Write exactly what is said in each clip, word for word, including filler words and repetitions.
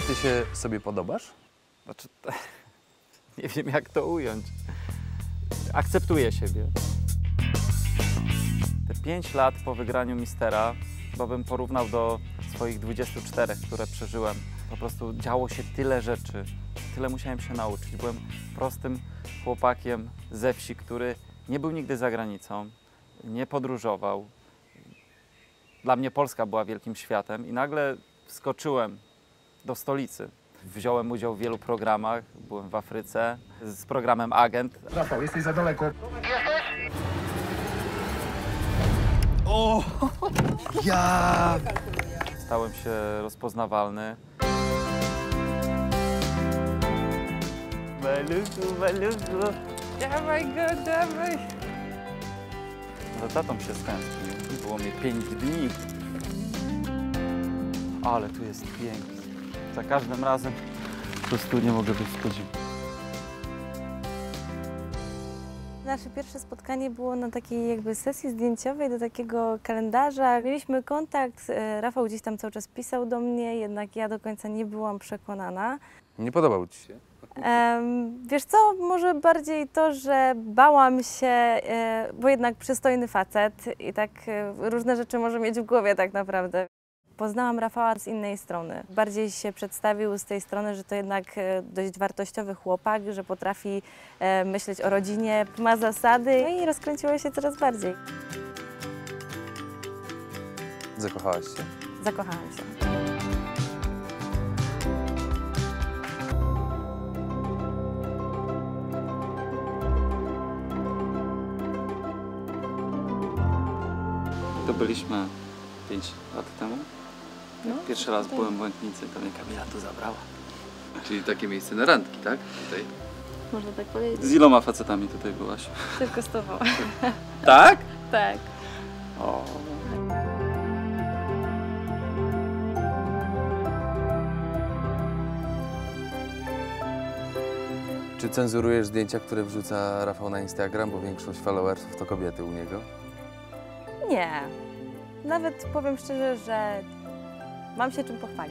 Ty się sobie podobasz? Znaczy, nie wiem jak to ująć. Akceptuję siebie. Te pięć lat po wygraniu Mistera, bo bym porównał do swoich dwudziestu czterech, które przeżyłem. Po prostu działo się tyle rzeczy, tyle musiałem się nauczyć. Byłem prostym chłopakiem ze wsi, który nie był nigdy za granicą, nie podróżował. Dla mnie Polska była wielkim światem i nagle wskoczyłem do stolicy. Wziąłem udział w wielu programach, byłem w Afryce z programem Agent. Rafał, jesteś za daleko. O! Ja! Stałem się rozpoznawalny. Maluchu, maluchu, dawaj go, dawaj! Za tatą się stęsknił. Było mi pięć dni. Ale tu jest pięknie. Za każdym razem po prostu nie mogę być podziwu. Nasze pierwsze spotkanie było na takiej jakby sesji zdjęciowej do takiego kalendarza. Mieliśmy kontakt, Rafał gdzieś tam cały czas pisał do mnie, jednak ja do końca nie byłam przekonana. Nie podobał ci się? Um, wiesz co, może bardziej to, że bałam się, e, bo jednak przystojny facet i tak e, różne rzeczy może mieć w głowie tak naprawdę. Poznałam Rafała z innej strony. Bardziej się przedstawił z tej strony, że to jednak dość wartościowy chłopak, że potrafi e, myśleć o rodzinie, ma zasady, no i rozkręciło się coraz bardziej. Zakochałaś się? Zakochałam się. To byliśmy pięć lat temu. No, Pierwszy raz tutaj. byłem w Łęknicy, to mnie Kamila tu zabrała. Czyli takie miejsce na randki, tak? Tutaj. Można tak powiedzieć. Z iloma facetami tutaj byłaś? Tylko z tobą. Tak? Tak. O. Czy cenzurujesz zdjęcia, które wrzuca Rafał na Instagram, bo większość followersów to kobiety u niego? Nie. Nawet powiem szczerze, że mam się czym pochwalić.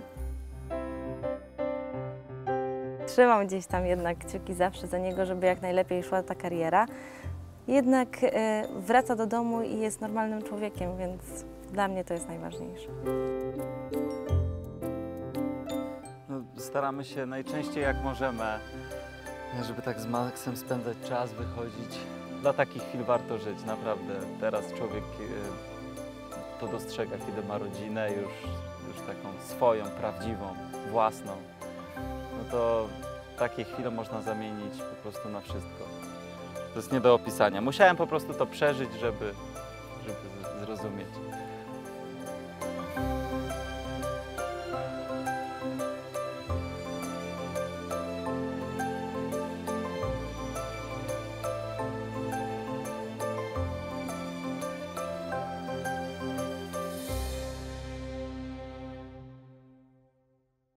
Trzymam gdzieś tam jednak kciuki zawsze za niego, żeby jak najlepiej szła ta kariera. Jednak e, wraca do domu i jest normalnym człowiekiem, więc dla mnie to jest najważniejsze. No, staramy się najczęściej jak możemy, żeby tak z Maxem spędzać czas, wychodzić. Dla takich chwil warto żyć, naprawdę. Teraz człowiek e, to dostrzega, kiedy ma rodzinę, już, już taką swoją, prawdziwą, własną. No to takie chwile można zamienić po prostu na wszystko. To jest nie do opisania. Musiałem po prostu to przeżyć, żeby, żeby zrozumieć.